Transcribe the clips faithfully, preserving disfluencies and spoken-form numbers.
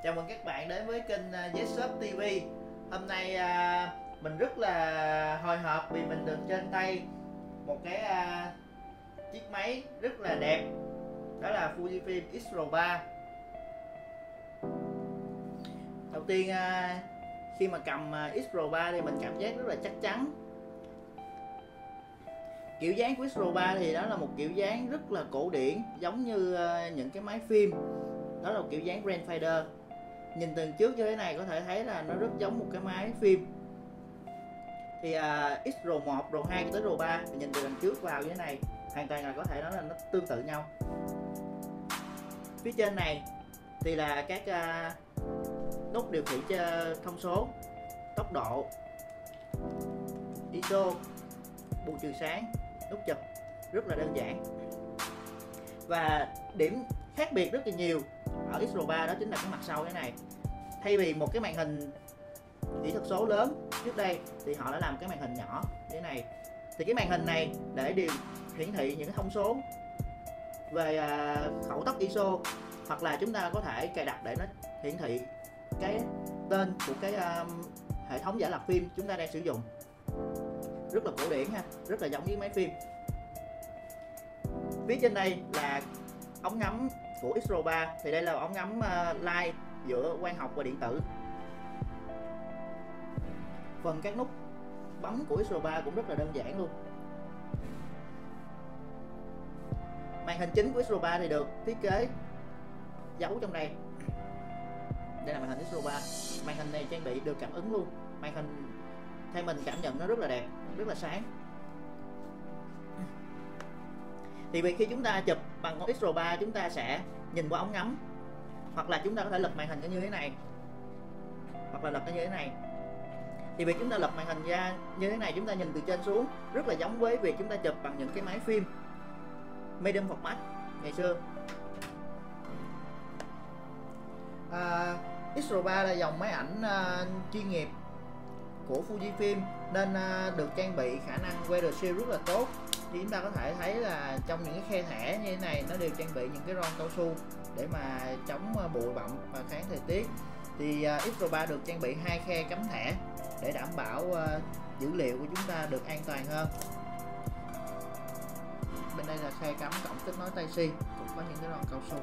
Chào mừng các bạn đến với kênh Zshop ti vi. Hôm nay à, mình rất là hồi hộp vì mình được trên tay một cái à, chiếc máy rất là đẹp, đó là Fujifilm X R ba. Đầu tiên à, khi mà cầm à, X R ba thì mình cảm giác rất là chắc chắn. Kiểu dáng của X R ba thì đó là một kiểu dáng rất là cổ điển, giống như à, những cái máy phim. Đó là một kiểu dáng Rangefinder. Nhìn từ trước như thế này có thể thấy là nó rất giống một cái máy phim. Thì uh, X R một, R hai tới R ba thì nhìn từ đằng trước vào như thế này hoàn toàn là có thể nói là nó tương tự nhau. Phía trên này thì là các uh, nút điều khiển thông số, tốc độ, i ét ô, bù trừ sáng, nút chụp, rất là đơn giản. Và điểm khác biệt rất là nhiều ở X R ba đó chính là cái mặt sau thế này. Thay vì một cái màn hình kỹ thuật số lớn trước đây thì họ đã làm cái màn hình nhỏ như thế này. Thì cái màn hình này để điều hiển thị những cái thông số về uh, khẩu tốc i ét ô, hoặc là chúng ta có thể cài đặt để nó hiển thị cái tên của cái uh, hệ thống giả lập phim chúng ta đang sử dụng. Rất là cổ điển ha, rất là giống với máy phim. Phía trên đây là ống ngắm của X R ba, thì đây là ống ngắm uh, live giữa quang học và điện tử. Phần các nút bấm của X R ba cũng rất là đơn giản luôn. Màn hình chính của X R ba thì được thiết kế giấu trong đây. Đây là màn hình X R ba. Màn hình này trang bị được cảm ứng luôn. Màn hình theo mình cảm nhận nó rất là đẹp, rất là sáng. Thì vì khi chúng ta chụp bằng con X R ba, chúng ta sẽ nhìn qua ống ngắm, hoặc là chúng ta có thể lật màn hình như thế này, hoặc là lật nó như thế này. Thì việc chúng ta lật màn hình ra như thế này, chúng ta nhìn từ trên xuống, rất là giống với việc chúng ta chụp bằng những cái máy phim medium format ngày xưa. à, X R ba là dòng máy ảnh uh, chuyên nghiệp của Fujifilm, nên uh, được trang bị khả năng weather shield rất là tốt. Thì chúng ta có thể thấy là trong những cái khe thẻ như thế này nó đều trang bị những cái ron cao su để mà chống bụi bặm và kháng thời tiết. Thì uh, X R ba được trang bị hai khe cắm thẻ để đảm bảo uh, dữ liệu của chúng ta được an toàn hơn. Bên đây là khe cắm cổng kết nối Type C, cũng có những cái ron cao su.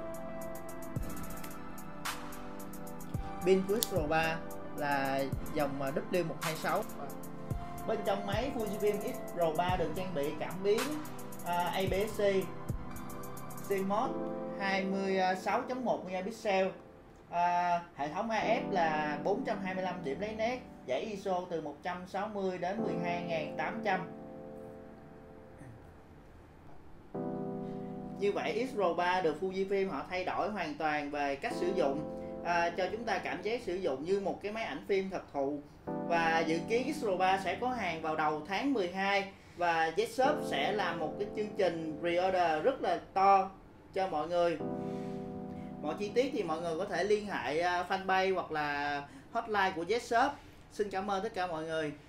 Pin của X R ba là dòng W một hai sáu. Bên trong máy Fujifilm X R ba được trang bị cảm biến uh, A P S C xê em O S hai mươi sáu chấm một megapixel, uh, hệ thống A F là bốn trăm hai mươi lăm điểm lấy nét, giải i ét ô từ một trăm sáu mươi đến mười hai nghìn tám trăm. Như vậy X R ba được Fujifilm họ thay đổi hoàn toàn về cách sử dụng, à, cho chúng ta cảm giác sử dụng như một cái máy ảnh phim thật thụ. Và dự kiến X R ba sẽ có hàng vào đầu tháng mười hai, và Zshop sẽ làm một cái chương trình pre-order rất là to cho mọi người. Mọi chi tiết thì mọi người có thể liên hệ fanpage hoặc là hotline của Zshop. Xin cảm ơn tất cả mọi người.